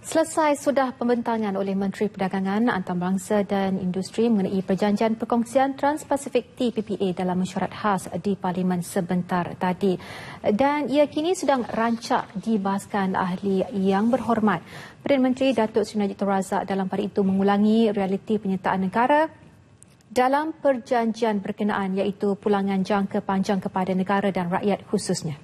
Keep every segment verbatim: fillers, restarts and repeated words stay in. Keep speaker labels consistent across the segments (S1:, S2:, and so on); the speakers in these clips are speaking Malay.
S1: Selesai sudah pembentangan oleh Menteri Perdagangan, Antarabangsa dan Industri mengenai Perjanjian Perkongsian Trans-Pasifik T P P A dalam mesyuarat khas di Parlimen sebentar tadi. Dan ia kini sedang rancak dibahaskan ahli yang berhormat. Perdana Menteri Datuk Seri Najib Tun Razak dalam pada itu mengulangi realiti penyertaan negara dalam perjanjian berkenaan iaitu pulangan jangka panjang kepada negara dan rakyat khususnya.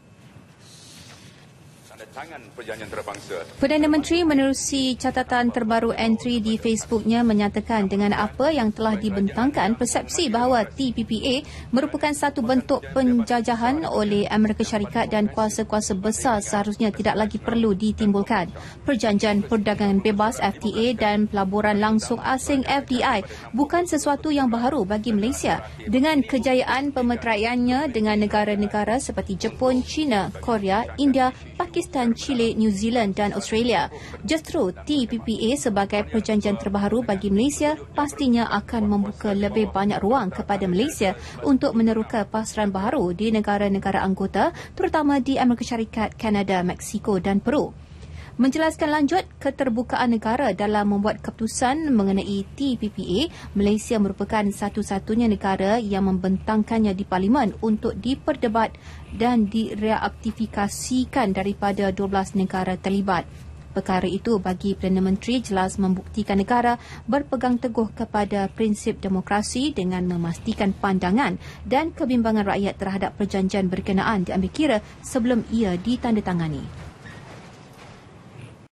S1: Perdana Menteri menerusi catatan terbaru entry di Facebooknya menyatakan dengan apa yang telah dibentangkan, persepsi bahawa T P P A merupakan satu bentuk penjajahan oleh Amerika Syarikat dan kuasa-kuasa besar seharusnya tidak lagi perlu ditimbulkan. Perjanjian Perdagangan Bebas F T A dan pelaburan langsung asing F D I bukan sesuatu yang baharu bagi Malaysia. Dengan kejayaan pemeteraiannya dengan negara-negara seperti Jepun, China, Korea, India, Pakistan, Chile, New Zealand dan Australia. Justru T P P A sebagai perjanjian terbaru bagi Malaysia pastinya akan membuka lebih banyak ruang kepada Malaysia untuk meneroka pasaran baharu di negara-negara anggota, terutama di Amerika Syarikat, Kanada, Mexico dan Peru. Menjelaskan lanjut keterbukaan negara dalam membuat keputusan mengenai T P P A, Malaysia merupakan satu-satunya negara yang membentangkannya di Parlimen untuk diperdebat dan direaktifikasikan daripada dua belas negara terlibat. Perkara itu bagi Perdana Menteri jelas membuktikan negara berpegang teguh kepada prinsip demokrasi dengan memastikan pandangan dan kebimbangan rakyat terhadap perjanjian berkenaan diambil kira sebelum ia ditandatangani.